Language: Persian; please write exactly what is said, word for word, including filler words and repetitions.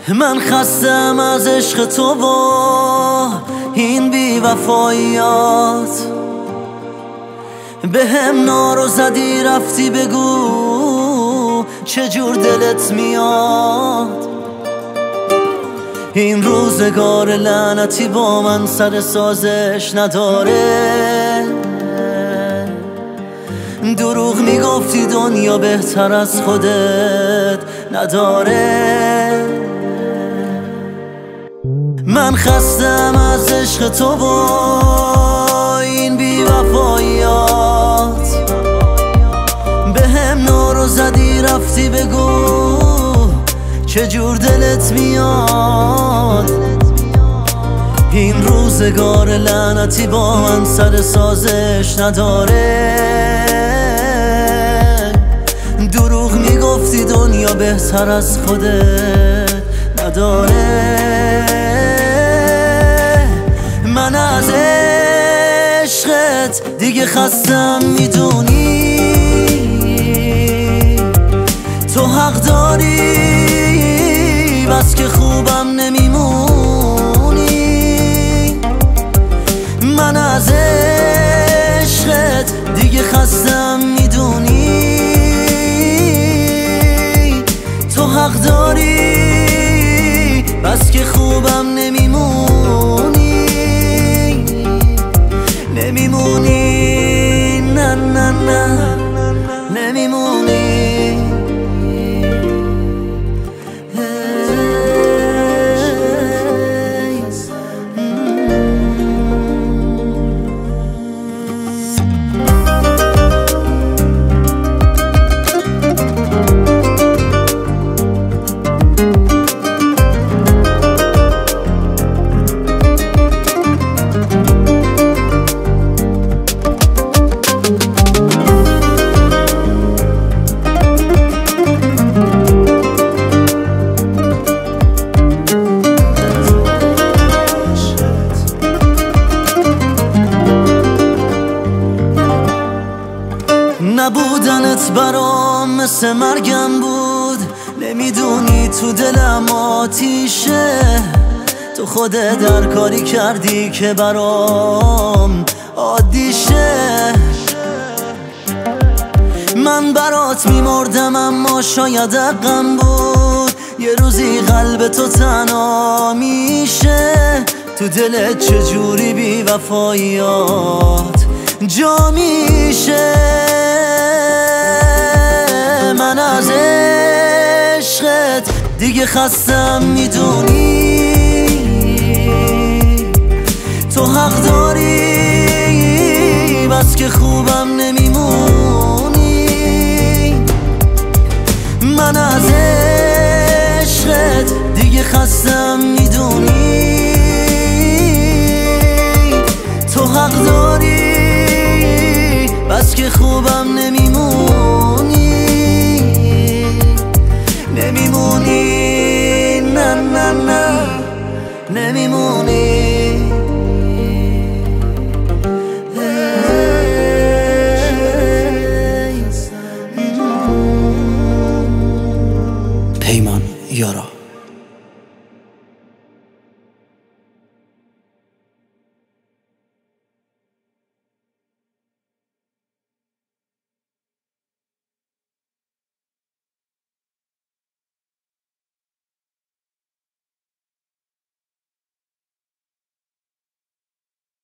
من خستم از عشق تو با این بی وفاییات، به هم نارو زدی رفتی بگو چجور دلت میاد. این روزگار لعنتی با من سر سازش نداره، دروغ میگفتی دنیا بهتر از خودت نداره. من خستم از عشق تو با این بی وفاییات، به هم نارو زدی رفتی بگو چجور دلت میاد. این روزگار لعنتی با من سر سازش نداره، دروغ میگفتی دنیا بهتر از خودت نداره. من از عشقت دیگه خستم میدونی، تو حق داری بس که خوبم نمیمونی. من از عشقت دیگه خستم میدونی، تو حق داری بس که خوبم نمیمونی. نمیمونی نه نه نه نمیمونی. نبودنت برام مثل مرگم بود، نمیدونی تو دلم آتیشه. تو خودت در کاری کردی که برام عادیشه. من برات میمردم اما شاید حقم بود، یه روزی قلب تو تنها میشه. تو دلت چجوری بی وفاییات جا میشه. من از عشقت دیگه خستم میدونی، تو حق داری بس که خوبم نمیمونی. من از عشقت دیگه خستم میدونی، تو حق داری بس که خوبم نمیمونی. نمیمونی نه نه نه نمیمونی. پیمان یارا.